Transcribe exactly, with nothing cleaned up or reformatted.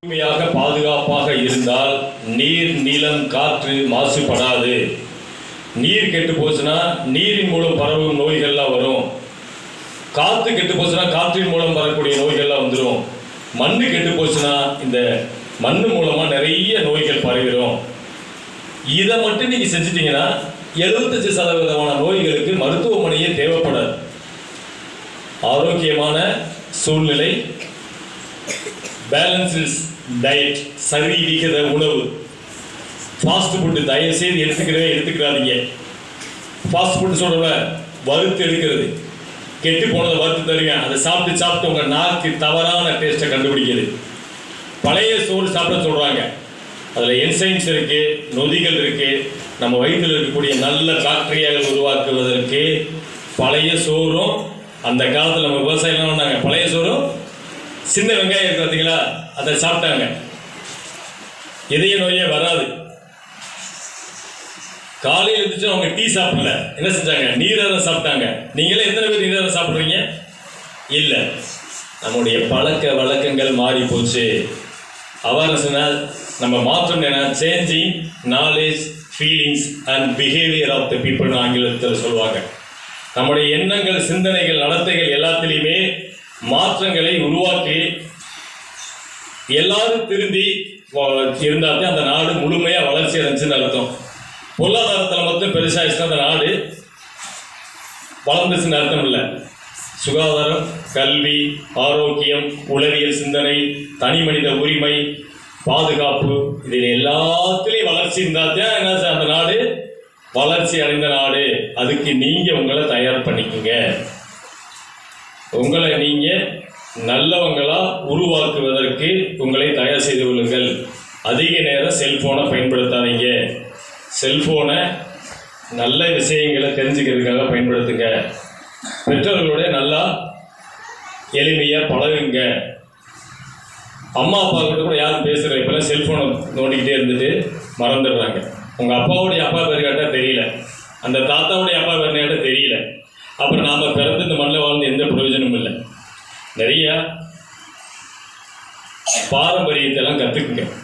தூய்மையாக பாதுகாப்பாக இருந்தால் நீர் நிலம் காற்று மாசுபடாது. நீர் கெட்டு போச்சுன்னா நீரின் மூலம் பரவும் நோய்கள்லாம் வரும். காற்று கெட்டு போச்சுன்னா காற்றின் மூலம் வரக்கூடிய நோய்கள்லாம் வந்துடும். மண்ணு கெட்டு போச்சுன்னா இந்த மண்ணு மூலமா நிறைய நோய்கள் பரவிடும். இதை மட்டும் நீங்க செஞ்சிட்டீங்கன்னா எழுபத்தஞ்சு சதவீதமான நோய்களுக்கு மருத்துவமனையே தேவைப்படாது. ஆரோக்கியமான சூழ்நிலை, பேலன்ஸ் டயட், சரி விகித உணவு. ஃபாஸ்ட் ஃபுட்டு தயவு செய்து எடுத்துக்கிறவே எடுத்துக்கிறாதீங்க. ஃபாஸ்ட் ஃபுட்டு சொல்கிறவங்க வறுத்து எடுக்கிறது, கெட்டு போனதை வறுத்து தருங்க. அதை சாப்பிட்டு சாப்பிட்டு உங்கள் நாக்கு தவறான டேஸ்ட்டை கண்டுபிடிக்கிறது. பழைய சோறு சாப்பிட சொல்கிறாங்க, அதில் என்சைம்ஸ் இருக்குது, நொதிகள் இருக்குது. நம்ம வயிற்றில் இருக்கக்கூடிய நல்ல பாக்டீரியாக்கள் உருவாக்குவதற்கு பழைய சோறும், அந்த காலத்தில் நம்ம விவசாயம் பண்ணாங்க, பழைய சோறும் சின்ன வெங்காயம் இருக்கு பார்த்தீங்களா, அதை சாப்பிட்டாங்க. இதய நோயே வராது. காலையில் இருந்துச்சு அவங்க டீ சாப்பிடல, என்ன செஞ்சாங்க, நீராரம் சாப்பிட்டாங்க. நீங்களே எத்தனை பேர் நீராரம் சாப்பிட்றீங்க? இல்லை. நம்முடைய பழக்க வழக்கங்கள் மாறி போச்சு. அவேர்னஸ்னா நம்ம மாற்றம் என்ன, changing knowledge, feelings and behaviour of the பீப்புள்னு ஆங்கிலத்தில் சொல்லுவாங்க. நம்முடைய எண்ணங்கள், சிந்தனைகள், நடத்தைகள் எல்லாத்திலையுமே மாற்றங்களை உருவாக்கி எல்லாரும் திருந்தி இருந்தாலே அந்த நாடு முழுமையாக வளர்ச்சி அடைஞ்சுன்னு அர்த்தம். பொருளாதாரத்தில் மட்டும் பெருசாகிடுச்சுன்னா அந்த நாடு வளர்ந்துச்சுன்னு அர்த்தம் இல்லை. சுகாதாரம், கல்வி, ஆரோக்கியம், உளவியல் சிந்தனை, தனி மனித உரிமை, பாதுகாப்பு, இதில் எல்லாத்துலேயும் வளர்ச்சி இருந்தால் தான் என்ன அந்த நாடு வளர்ச்சி அடைந்த நாடு. அதுக்கு நீங்கள் உங்களை தயார் பண்ணிக்கோங்க. உங்களை நீங்கள் நல்லவங்களா உருவாக்குவதற்கு உங்களை தயார் செய்து கொள்ளுங்கள். அதிக நேரம் செல்ஃபோனை பயன்படுத்தாதீங்க. செல்ஃபோனை நல்ல விஷயங்களை தெரிஞ்சுக்கிறதுக்காக பயன்படுத்துங்க. பெற்றோர்களோட நல்லா எளிமையாக பழகுங்க. அம்மா அப்பா கிட்ட கூட யாரும் பேசுகிற இப்போல்லாம் செல்ஃபோனை நோண்டிக்கிட்டே இருந்துட்டு மறந்துடுறாங்க. உங்கள் அப்பாவுடைய அப்பா பேர் கேட்டால் தெரியல, அந்த தாத்தாவுடைய அப்பா பேர் கேட்டால் தெரியல. அப்புறம் நாம் பிறந்து இந்த மண்ணில் வாழ்ந்து எந்த பிரயோஜனமும் இல்லை. நிறைய பாரம்பரியத்தெல்லாம் கற்றுக்குங்க.